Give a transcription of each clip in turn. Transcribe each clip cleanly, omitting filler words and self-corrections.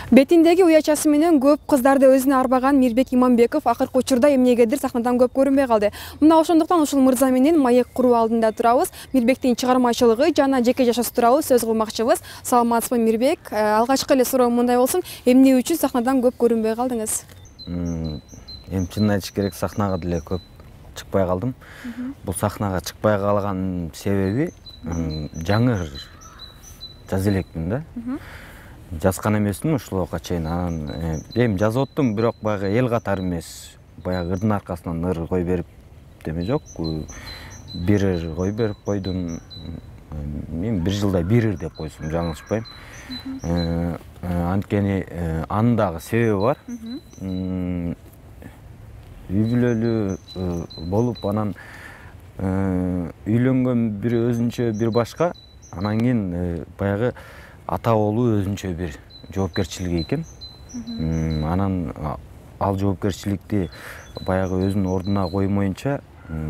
Бетиндеги уячасы менен көп кыздарды өзүнө арбаган Мирбек Иманбеков акыркы учурда эмнегедир сахнадан көп көрүнбөй калды. Мына ошондуктан ушул мырза менен маек куруу алдында турабыз. Мирбектин чыгармачылыгы жана жеке жашоосу тууралуу сөз кылмакчыбыз. Саламатсызбы, Мирбек? Алгачкы эле суроо мындай болсун. Эмне үчүн сахнадан көп көрүнбөй калдыңыз? Эми чынын айтыш керек, сахнага деле көп чыкпай калдым. Бул сахнага чыкпай калган себеби жаңы жаза элекмин да. Жазган эмесмин ушулга чейин. Анан эми жазып оттум, бирок баягы эл катары эмес. Баягы ырдын аркасынан ыр кой берип деме жок. Бир ыр кой берип койдум. Мен 1 жылда 1 ыр деп койсом жаңылышпайм. Анткени анын дагы себеби бар. Үй бүлөлүү болуп, анан үйлөнгөн бир өзүнчө бир башка, анан кийин баягы ата болуу өзүнчө бир жоопкерчилик экен. Анан ал жоопкерчиликти баягы өзүнүн ордуна коймоюнча,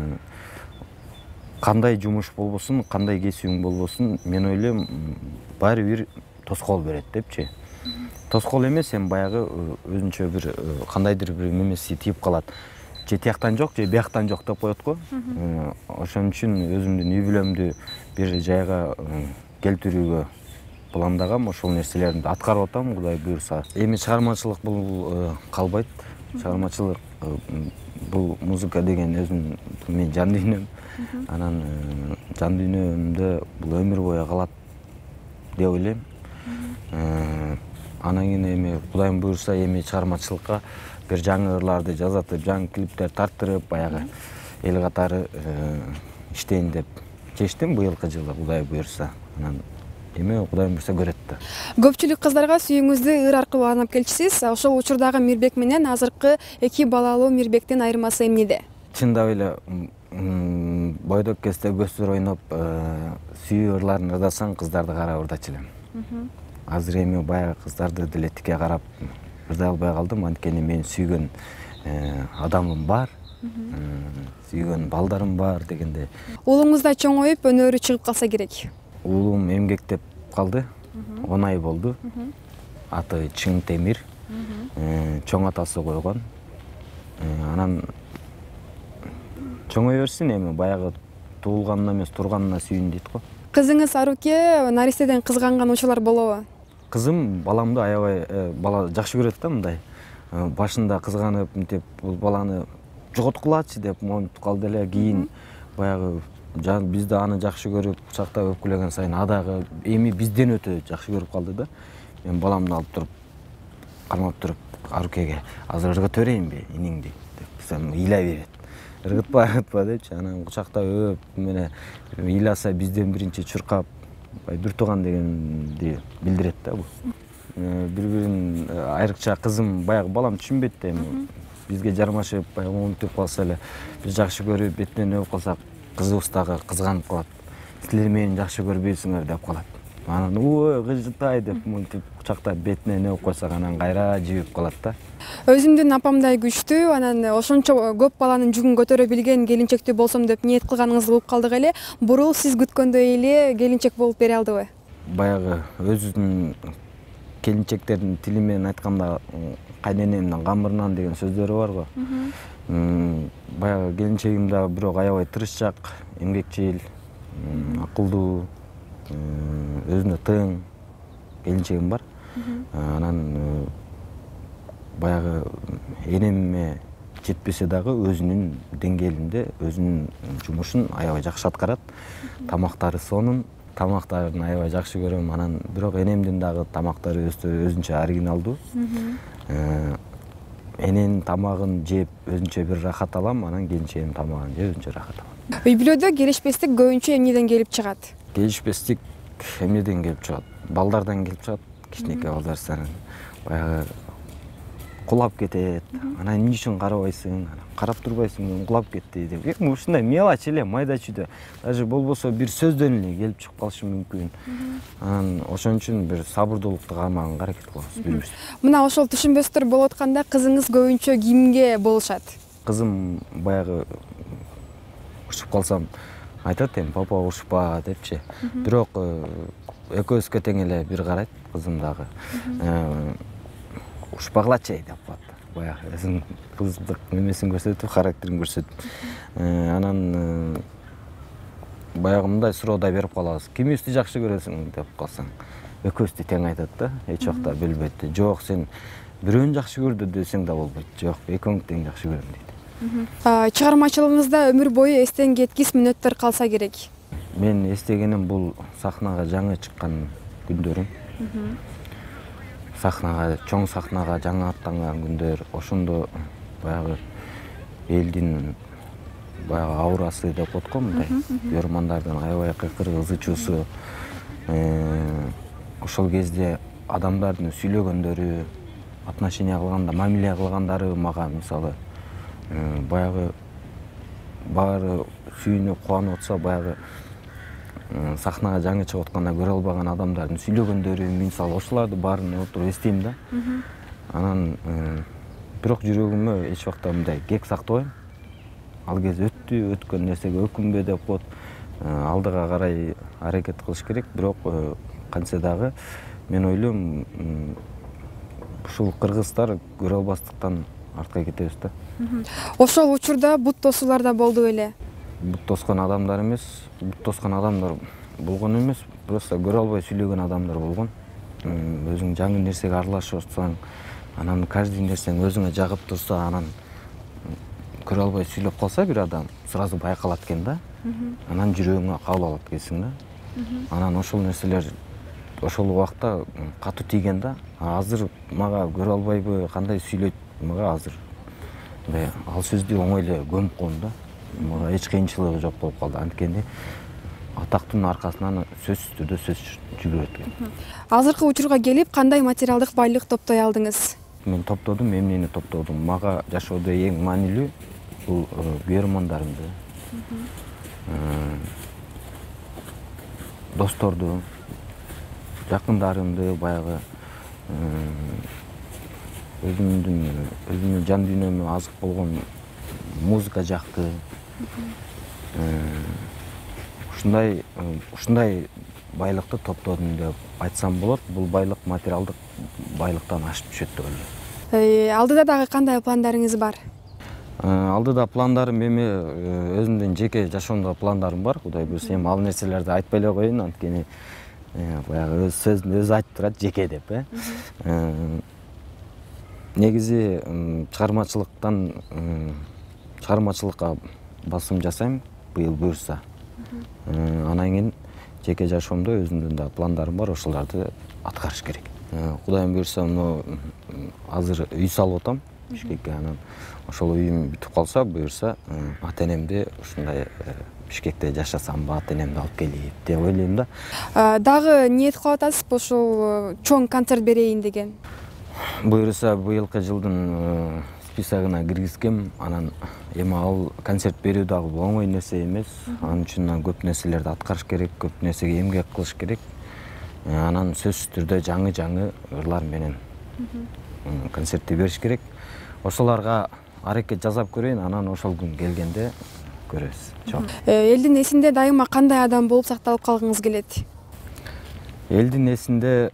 кандай жумуш болбосун, кандай кесибиң болбосун, мен ойлойм, баары бир тоскоол берет депчи. Тоскоол эмес, эми баягы өзүнчө бир кандайдыр бир немеси тийип калат. Же тияктан жок, же бияктан жок деп коет го. Ошон үчүн өзүмдүн үй бүлөмдү бир жайга келтирүүгө пландагам, ошол нерселерди аткарып атам, Кудай буйрса. Эми чыгармачылык бул калбайт. Чыгармачылык бул музыка деген өзүмдүн мен жан дүйнөм. Анан жан дүйнөмдө бул өмүр бою калат деп ойлойм. Анан кийин эми Кудайым буйрса, эми чыгармачылыкка бир жаңы ырларды жазатып, жаңы клиптер тарттырып, баягы эл катары иштейин деп чечтим быйылкы жылы, Кудай буйрса. Анан эми Кудайым буйрса көрөт да. Көпчүлүк кыздарга сүйүүңүздү ыр аркылуу анап келчисиз. Ошол учурдагы Мирбек менен азыркы 2 балалуу Мирбектин айырмасы эмнеде? Чындап эле бойдок кезде көздөр ойноп, сүйүү ырларын ырдасаң, кыздарды карап ырдачу элем. Азыр эми баягы кыздарды деле тике карап ырдай албай калдым, анткени мен сүйгөн адамым бар, сүйгөн балдарым бар дегенде. Уулуңуз да чоңоюп, өнөрү чыгып калса керек. Уулум эмгектеп калды, 10 ай болду. Аты Чың Темир, чоң атасы койгон. Анан чоңой берсин, эми баягы туулганына эмес, турганына сүйүн дейт го. Кызыңыз Аруке наристеден кызганган учурлар болобу? Кызым баламды аябай бала жакшы көрөт да, мындай. Башында кызганып, мынтип бул баланы жоготкулачы деп монтуп калды эле. Кийин баягы бизди аны жакшы көрүп, кучактап өпкүлөгөн сайын адагы эми бизден өтө жакшы көрүп калды да. Мен баламды алып туруп, кармап туруп, Арукеге азыр ыргыт берейинби иниңди деп десем, ыйлай берет. Ыргытпа депчи, анан кучактап өп, мына ыйласа бизден биринчи чуркап, бир тууган дегенди билдирет да бул. Бири-бирин айрыкча кызым, баягы балам түшүнбөйт да, эми бизге жармашып, баягы монтуп калса эле, биз жакшы көрүп, бетинен өп калсак, кызыбыз дагы кызганып калат. Силер мени жакшы көрбөйсүңөр деп калат. Анан ой, кыжытай деп монтуп кучактап бетинен өп койсок, анан кайра жибип калат да. Өзүмдүн апамдай күчтүү, анан ошончо көп баланын жүгүн көтөрө билген келинчектүү болсом деп ниет кылганыңызды угуп калдык эле. Бурул сиз күткөндөй эле келинчек болуп бере алдыбы? Баягы өзүнүн келинчектердин тили менен айтканда, кайненемдин камырынан деген сөздөрү бар го. Баягы келинчегим да бирок аябай тырышчак, эмгекчил, акылдуу, өзүнө тың келинчегим бар. Анан баягы энеме жетпесе дагы өзүнүн деңгээлинде өзүнүн жумушун аябай жакшы аткарат. Тамактары сонун, тамактарын аябай жакшы көрөм. Анан бирок энемдин дагы тамактары өзүнчө оригиналдуу. Эненин тамагын жеп өзүнчө бир рахат алам, анан келинчегимдин тамагын жеп өзүнчө рахат алам. Үй бүлөдө келишпестик көбүнчө эмнеден келип чыгат? Келишпестик эмнеден келип чыгат? Балдардан келип чыгат. Кичинекей балдар саны баягы кулап кетет. Анан эмне үчүн карабайсың? Карап турбайсың, кулап кетти деп. Эми ушундай мелочь эле, майда чүйдө. Даже болбосо бир сөздөн эле келип чыгып калышы мүмкүн. Анан ошон үчүн бир сабырдуулукту кармаганга аракет кылабыз бирибиз. Мына ошол түшүнбөстөр болуп атканда кызыңыз көбүнчө кимге болушат? Кызым баягы ушуп калсам айтат, эми папа ушпа депчи. Бирок экөөбүзгө тең эле бир карайт, кызым дагы. ушпагылачы деп коет. Баягы өзүнүн кыздык немесин көрсөтүп, характерин көрсөтүп. Анан баягы мындай суроодай берип калабыз. Кимибизди жакшы көрөсүң деп калсаң, экөөбүздү тең айтат да, эч убакта бөлбөйт. Жок, сен бирөөнү жакшы көрдү десең да болбойт. Жок, экөөңдү тең жакшы көрөм дейт. Чыгармачылыгыңызда өмүр бою эстен кеткис мүнөттөр калса керек. Мен эстегеним бул сахнага жаңы чыккан күндөрүм. Чоң сахнага жаңы аттанган күндөр, ошондо баягы элдин баягы аурасы деп коет го, мындай көрөрмандардын аябай кыйкырыгы, ызы-чуусу, ошол кезде адамдардын сүйлөгөндөрү, отношение кылганда, мамиле кылгандары мага мисалы баягы баары сүйүнүп кубанып атса, баягы сахнага жаңы чыгып атканда көрө албаган адамдардын сүйлөгөндөрү, мисалы ошолорду баарын отуруп эстейм да. Анан бирок жүрөгүмө эч убакта мындай кек сактабайм. Ал кез өттү, өткөн нерсеге өкүнбө деп коет. Алдыга карай аракет кылыш керек, бирок кантсе дагы мен ойлойм, ушул кыргыздар көрө албастыктан артка кетебиз да. Ошол учурда бут тосуулар да болду беле? Бут тоскон адамдар эмес, болгон эмес, просто көрө албай сүйлөгөн адамдар болгон. Өзүң жаңы нерсеге аралашып атсаң, анан каждый нерсең өзүңө жагып турса, анан көрө албай сүйлөп калса бир адам, сразу байкалат экен да. Анан жүрөгүңө кабыл алат экенсиң да. Анан ошол нерселер ошол убакта катуу тийген да. Азыр мага көрө албайбы, кандай сүйлөйт, мага азыр ал сөздү оңой эле көмүп коем да. Мага эч кыйынчылыгы жок болуп калды. Анткени атактын аркасынан сөзсүз түрдө сөз жүгүрөт экен. Азыркы учурга келип, кандай материалдык байлык топтой алдыңыз? Мен топтодум, эмнени топтодум. Мага жашоодо эң маанилүү бул көрөрмандарымды, досторду, жакындарымды, баягы өзүмдүн жан дүйнөмө азык болгон музыка жакты. Ушундай байлыкты топтодум деп айтсам болот. Бул байлык материалдык байлыктан ашып түшөт деп ойлойм. Алдыда дагы кандай пландарыңыз бар? Алдыда пландарым эми өзүмдүн жеке жашоомдо пландарым бар. Кудай буйрса, эми ал нерселерди айтпай эле коеюн, анткени баягы өз сөзүн өзү айтып турат, жеке деп. Негизи чыгармачылыкка басым жасайм быйыл буйрса. Анан кийин жеке жашоомдо өзүмдүн да пландарым бар, ошолорду аткарыш керек. Кудайым буйрса, азыр үй салып атам Бишкекке. Анан ошол үйүм бүтүп калса, буйрса ата-энемди ушундай Бишкекте жашасамбы, ата-энемди алып келип деп ойлойм да. Дагы ниет кылып атасызбы ошол чоң концерт берейин деген? Буйрса быйылкы жылдын списогуна киргизгем. Анан эми ал концерт берүү дагы оңой нерсе эмес. Анын үчүн көп нерселерди аткарыш керек, көп нерсеге эмгек кылыш керек. Анан сөзсүз түрдө жаңы ырлар менен концертти бериш керек. Ошолорго аракет жасап көрөйүн, анан ошол күн келгенде көрөбүз. Элдин эсинде дайыма кандай адам болуп сакталып калгыңыз келет? Элдин эсинде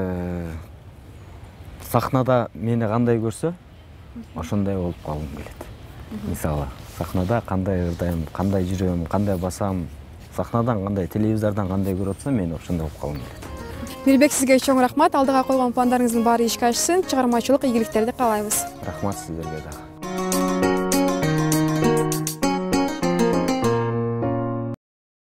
сахнада мени кандай көрсө, ошондой болуп калгым келет. Мисалы, сахнада кандай ырдайм, кандай жүрөм, кандай басам, сахнадан кандай, телевизордон кандай көрүп атсам, мен ошондой болуп калгым келет. Мирбек, сизге чоң рахмат. Алдыга койгон пландарыңыздын баары ишке ашсын. Чыгармачылык ийгиликтерди каалайбыз. Рахмат сиздерге дагы.